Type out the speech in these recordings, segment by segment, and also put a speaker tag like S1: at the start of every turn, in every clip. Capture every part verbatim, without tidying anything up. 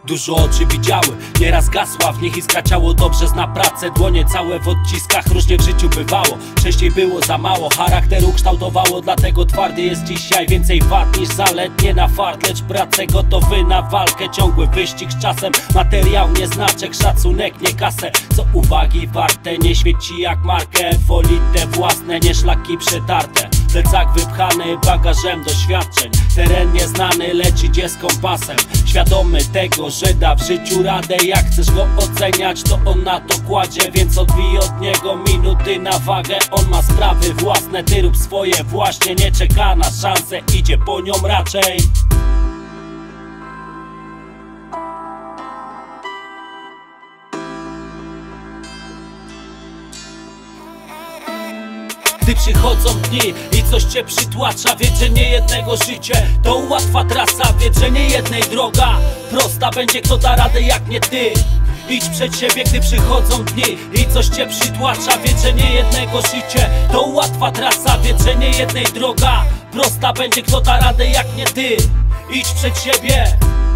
S1: Dużo oczy widziały, nieraz gasła w nich iskra, ciało dobrze zna pracę, dłonie całe w odciskach, różnie w życiu bywało. Częściej było za mało, charakteru kształtowało, dlatego twardy jest dzisiaj więcej wad niż zalet. Nie na fart, lecz pracę, gotowy na walkę, ciągły wyścig z czasem. Materiał nie znaczek, szacunek nie kasę, co uwagi warte, nie świeci jak markę. Wolite własne, nie szlaki przetarte, plecak wypchany bagażem doświadczeń. Teren nieznany, lecz idzie z kompasem, świadomy tego, że da w życiu radę. Jak chcesz go oceniać, to on na to kładzie, więc odbij od niego minuty na wagę. On ma sprawy własne, ty rób swoje właśnie, nie czeka na szansę, idzie po nią raczej. Gdy przychodzą dni i coś cię przytłacza, wiedz, że nie jednego życie to łatwa trasa, wiedz, że nie jednej droga prosta będzie. Kto da radę jak nie ty? Idź przed siebie, gdy przychodzą dni i coś cię przytłacza, wiedz, że nie jednego życie to łatwa trasa, wiedz, że nie jednej droga prosta będzie. Kto da radę jak nie ty? Idź przed siebie.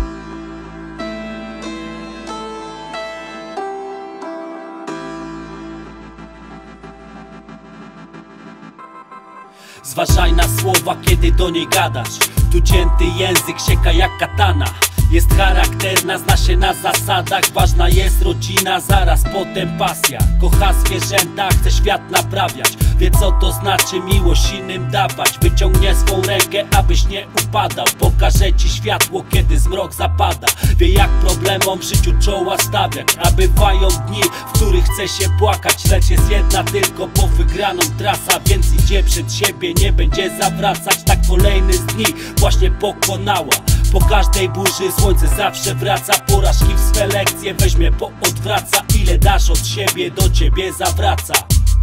S1: Zważaj na słowa, kiedy do niej gadasz. Tu cięty język sieka jak katana. Jest charakterna, zna się na zasadach. Ważna jest rodzina, zaraz potem pasja. Kocha zwierzęta, chce świat naprawiać. Wie co to znaczy miłość innym dawać. Wyciągnie swą rękę, abyś nie upadał. Pokaże ci światło, kiedy zmrok zapada. Wie jak problemom w życiu czoła stawiać. A bywają dni, w których chce się płakać, lecz jest jedna tylko po wygraną trasa. Więc idzie przed siebie, nie będzie zawracać. Tak kolejny z dni właśnie pokonała. Po każdej burzy słońce zawsze wraca. Porażki w swe lekcje weźmie, poodwraca. Ile dasz od siebie, do ciebie zawraca.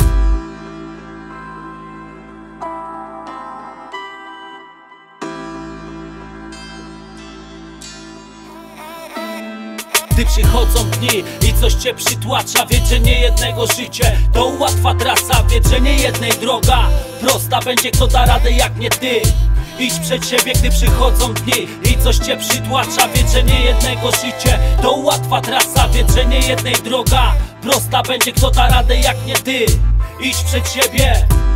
S1: Gdy przychodzą dni i coś cię przytłacza, wiedz, że nie jednego życie to łatwa trasa, wiedz, że nie jednej droga prosta będzie. Kto da radę jak nie ty? Idź przed siebie, gdy przychodzą dni i coś cię przytłacza, wiedz, że nie jednego życie to łatwa trasa, wiedz, że nie jednej droga prosta będzie. Kto da radę jak nie ty? Idź przed siebie.